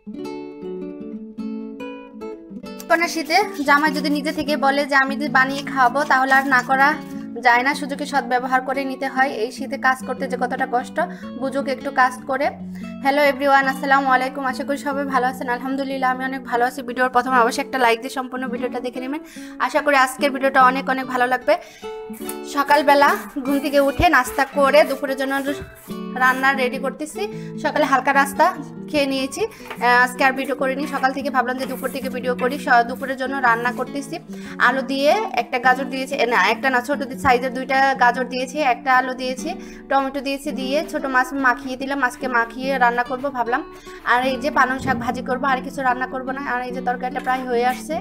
শীতে জামাই যদি নিজে থেকে বলে যে আমি যদি বানিয়ে খাওয়াবো তাহলে আর না করা যায় না, সুযোগে সদ্ব্যবহার করে নিতে হয়। এই শীতে কাজ করতে যে কতটা কষ্ট বুঝুক একটু কাজ করে। হ্যালো এভরিওয়ান, আসসালামু আলাইকুম। আশা করি সবাই ভালো আছেন। আলহামদুলিল্লাহ আমি অনেক ভালো আছি। ভিডিওর প্রথমে অবশ্যই একটা লাইক দিয়ে সম্পূর্ণ ভিডিওটা দেখে নেবেন। আশা করি আজকের ভিডিওটা অনেক অনেক ভালো লাগবে। সকালবেলা ঘুম থেকে উঠে নাস্তা করে দুপুরের জন্য রান্না রেডি করতেছি। সকালে হালকা নাস্তা খেয়ে নিয়েছি, আজকে আর ভিডিও করিনি। সকাল থেকে ভাবলাম যে দুপুর থেকে ভিডিও করি। দুপুরের জন্য রান্না করতেছি। আলু দিয়ে একটা গাজর দিয়েছি, না একটা না, ছোটো সাইজের দুইটা গাজর দিয়েছি, একটা আলু দিয়েছি, টমেটো দিয়েছি, দিয়ে ছোটো মাছ মাখিয়ে দিলাম। মাছকে মাখিয়ে রান্না করব ভাবলাম। আর এই যে পালং শাক ভাজি করব, আর কিছু রান্না করব না। আর এই যে তরকারিটা প্রায় হয়ে আসছে।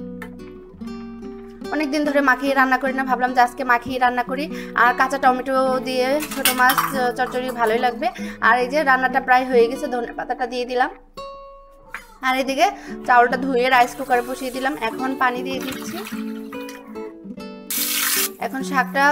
অনেকদিন ধরে মাখিয়ে রান্না করি না, ভাবলাম যে আজকে মাখিয়ে রান্না করি। আর কাঁচা টমেটো দিয়ে ছোটো মাছ চচ্চড়ি ভালোই লাগবে। আর এই যে রান্নাটা প্রায় হয়ে গেছে, ধনে পাতাটা দিয়ে দিলাম। আর এদিকে চাউলটা ধুয়ে রাইস কুকারে বসিয়ে দিলাম। এখন পানি দিয়ে দিচ্ছি। এখন শাকটা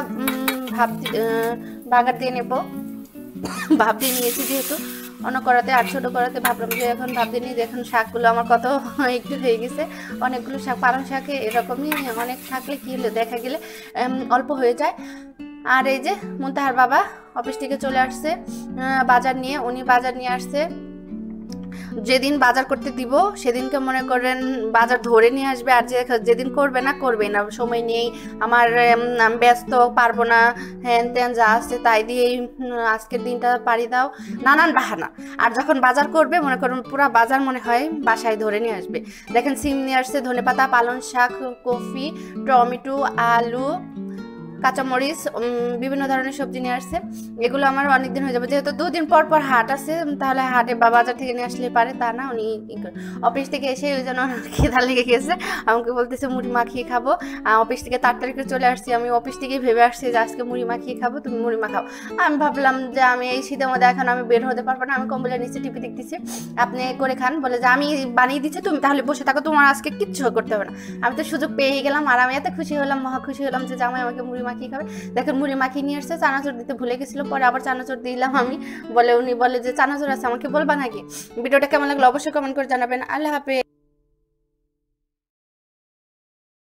বাগার দিয়ে নেব। ভাপ দিয়ে নিয়েছি যেহেতু অন্য করাতে আর ছোটো করাতে, ভাবলাম যে এখন ভাব দিয়ে নিই। এখন শাকগুলো আমার কত একটু হয়ে গেছে, অনেকগুলো শাক। পালং শাকে এরকমই অনেক থাকলে কি হলে দেখা গেলে অল্প হয়ে যায়। আর এই যে মুনতাহার বাবা অফিস থেকে চলে আসছে বাজার নিয়ে। উনি বাজার নিয়ে আসছে। যেদিন বাজার করতে দিব সেদিনকে মনে করেন বাজার ধরে নিয়ে আসবে, আর যেদিন করবে না করবে না, সময় নেই আমার, ব্যস্ত, পারবো না, হ্যান ত্যান যা আছে তাই দিয়েই আজকের দিনটা পাড়ি দাও, নানান বাহানা। আর যখন বাজার করবে মনে করুন পুরো বাজার মনে হয় বাসায় ধরে নিয়ে আসবে। দেখেন সিম নিয়ে আসছে, ধনেপাতা, পালং শাক, কফি, টমেটো, আলু, কাঁচামরিচ, বিভিন্ন ধরনের সবজি নিয়ে আসছে। এগুলো আমার অনেকদিন হয়ে যাবে, যেহেতু দুদিন পর পর হাট আছে, তাহলে হাটে বা বাজার থেকে নিয়ে আসলে পারে, তা না। উনি অফিস থেকে এসে ওই জন্য খিদা লেগে গেছে, আমাকে বলতেছে মুড়ি মাখিয়ে খাবো। অফিস থেকে তাড়াতাড়ি করে চলে আসছি। আমি অফিস থেকেই ভেবে আসছি যে আজকে মুড়ি মাখিয়ে খাবো, তুমি মুড়ি মাখাও। আমি ভাবলাম যে আমি এই শীতের মধ্যে এখন আমি বের হতে পারবো না, আমি কম্বলের নিচে টিপি দেখতেছি, আপনি করে খান। বলে যে আমি বানিয়ে দিচ্ছি, তুমি তাহলে বসে থাকো, তোমার আজকে কিচ্ছু করতে হবে না। আমি তো সুযোগ পেয়ে গেলাম, আর আমি এত খুশি হলাম, মহা খুশি হলাম যে জামাই আমাকে মুড়ি মাখিয়ে খাবে। দেখেন মুড়ি মাখিয়ে নিয়ে আসছে, চানাচুর দিতে ভুলে গেছিলো, পরে আবার চানাচুর দিলাম আমি। উনি বলে যে চানাচুর আছে, আমাকে বলবা নাকি? ভিডিওটা কেমন লাগলো অবশ্যই কমেন্ট করে জানাবেন। আল্লাহ হাফেজ।